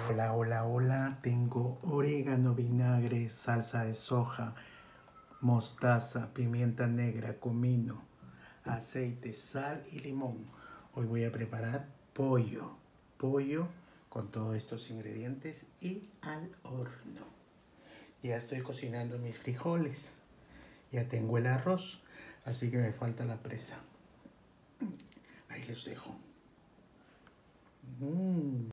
Hola, hola, hola. Tengo orégano, vinagre, salsa de soja, mostaza, pimienta negra, comino, aceite, sal y limón. Hoy voy a preparar pollo con todos estos ingredientes y al horno. Ya estoy cocinando mis frijoles. Ya tengo el arroz, así que me falta la presa. Ahí les dejo.